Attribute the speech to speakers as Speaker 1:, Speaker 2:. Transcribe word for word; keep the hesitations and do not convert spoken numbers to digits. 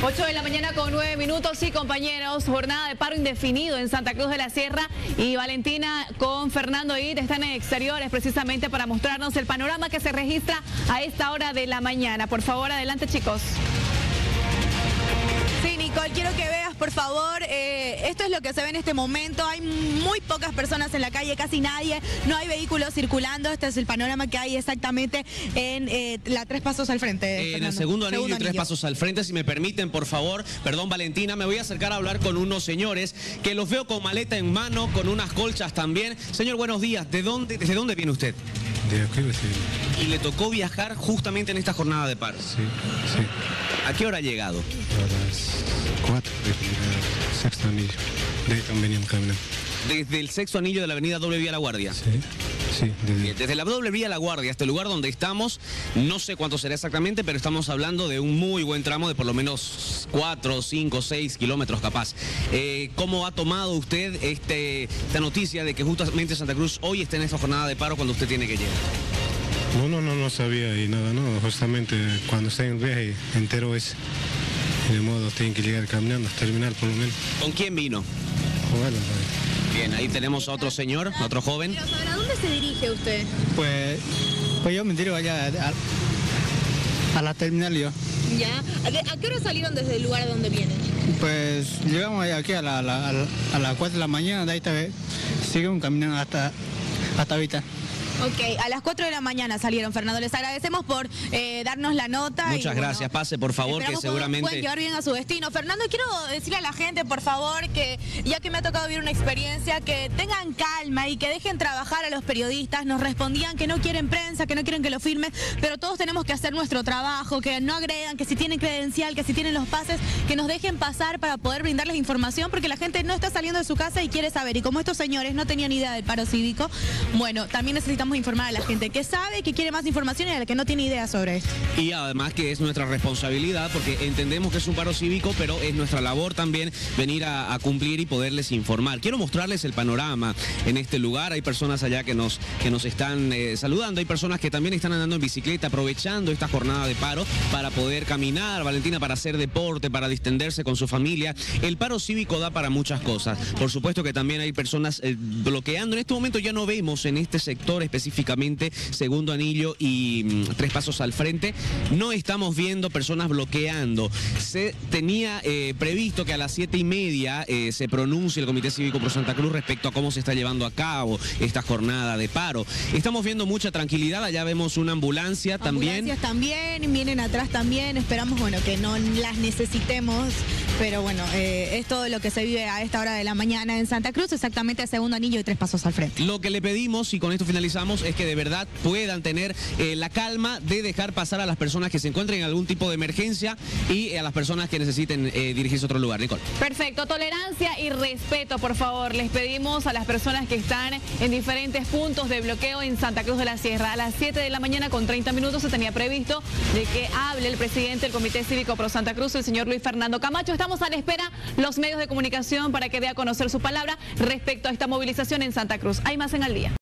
Speaker 1: ocho de la mañana con nueve minutos, sí, compañeros, jornada de paro indefinido en Santa Cruz de la Sierra, y Valentina con Fernando It están en exteriores precisamente para mostrarnos el panorama que se registra a esta hora de la mañana. Por favor, adelante, chicos.
Speaker 2: Sí, Nicole, quiero que veas, por favor, eh, esto es lo que se ve en este momento. Hay muy pocas personas en la calle, casi nadie, no hay vehículos circulando. Este es el panorama que hay exactamente en eh, la Tres Pasos al Frente.
Speaker 3: Eh, en el segundo anillo segundo y Tres anillo. Pasos al Frente, si me permiten, por favor. Perdón, Valentina, me voy a acercar a hablar con unos señores que los veo con maleta en mano, con unas colchas también. Señor, buenos días. ¿De dónde, ¿Desde dónde viene usted?
Speaker 4: De aquí, sí.
Speaker 3: ¿Y le tocó viajar justamente en esta jornada de paro?
Speaker 4: Sí, sí.
Speaker 3: ¿A qué hora ha llegado?
Speaker 4: A las cuatro del sexto anillo. De ahí también veníamos caminando.
Speaker 3: Desde el sexto anillo de la avenida Doble Vía La Guardia.
Speaker 4: Sí, sí.
Speaker 3: Desde... desde la Doble Vía La Guardia hasta el lugar donde estamos, no sé cuánto será exactamente, pero estamos hablando de un muy buen tramo de por lo menos cuatro, cinco, seis kilómetros capaz. Eh, ¿Cómo ha tomado usted este, esta noticia de que justamente Santa Cruz hoy está en esta jornada de paro cuando usted tiene que llegar?
Speaker 4: No, no, no, no sabía y nada, no. Justamente cuando está en el viaje entero es, de modo tienen que llegar caminando hasta terminar por lo menos.
Speaker 3: ¿Con quién vino?
Speaker 4: Bueno,
Speaker 3: bien, ahí tenemos a otro señor, a otro joven.
Speaker 2: ¿A dónde se dirige usted?
Speaker 5: Pues, pues yo me dirijo allá a, a la terminal yo.
Speaker 2: ¿Ya? ¿A qué hora salieron desde el lugar donde vienen?
Speaker 5: Pues llegamos aquí a, la, a, la, a las cuatro de la mañana, de ahí está, seguimos caminando hasta, hasta ahorita.
Speaker 2: Ok, a las cuatro de la mañana salieron, Fernando. Les agradecemos por eh, darnos la nota.
Speaker 3: Muchas
Speaker 2: y, bueno,
Speaker 3: gracias. Pase, por favor, que seguramente...
Speaker 2: pueden llevar bien a su destino. Fernando, quiero decirle a la gente, por favor, que ya que me ha tocado vivir una experiencia, que tengan calma y que dejen trabajar a los periodistas. Nos respondían que no quieren prensa, que no quieren que lo firmen, pero todos tenemos que hacer nuestro trabajo, que no agredan, que si tienen credencial, que si tienen los pases, que nos dejen pasar para poder brindarles información, porque la gente no está saliendo de su casa y quiere saber. Y como estos señores no tenían idea del paro cívico, bueno, también necesitamos informar a la gente que sabe, que quiere más información y a la que no tiene idea sobre esto.
Speaker 3: Y además que es nuestra responsabilidad, porque entendemos que es un paro cívico, pero es nuestra labor también venir a, a cumplir y poderles informar. Quiero mostrarles el panorama en este lugar. Hay personas allá que nos, que nos están eh, saludando, hay personas que también están andando en bicicleta, aprovechando esta jornada de paro para poder caminar, Valentina, para hacer deporte, para distenderse con su familia. El paro cívico da para muchas cosas. Por supuesto que también hay personas eh, bloqueando. En este momento ya no vemos en este sector específicamente segundo anillo y mm, Tres Pasos al Frente, no estamos viendo personas bloqueando. Se tenía eh, previsto que a las siete y media eh, se pronuncie el Comité Cívico Pro Santa Cruz respecto a cómo se está llevando a cabo esta jornada de paro. Estamos viendo mucha tranquilidad, allá vemos una ambulancia también.
Speaker 2: Ambulancias también, vienen atrás también, esperamos, bueno, que no las necesitemos, pero bueno, eh, es todo lo que se vive a esta hora de la mañana en Santa Cruz, exactamente a segundo anillo y Tres Pasos al Frente.
Speaker 3: Lo que le pedimos, y con esto finalizamos, es que de verdad puedan tener eh, la calma de dejar pasar a las personas que se encuentren en algún tipo de emergencia y eh, a las personas que necesiten eh, dirigirse a otro lugar. Nicole.
Speaker 1: Perfecto, tolerancia y respeto, por favor. Les pedimos a las personas que están en diferentes puntos de bloqueo en Santa Cruz de la Sierra. A las siete de la mañana con treinta minutos se tenía previsto de que hable el presidente del Comité Cívico Pro Santa Cruz, el señor Luis Fernando Camacho. Estamos a la espera los medios de comunicación para que dé a conocer su palabra respecto a esta movilización en Santa Cruz. Hay más en Al Día.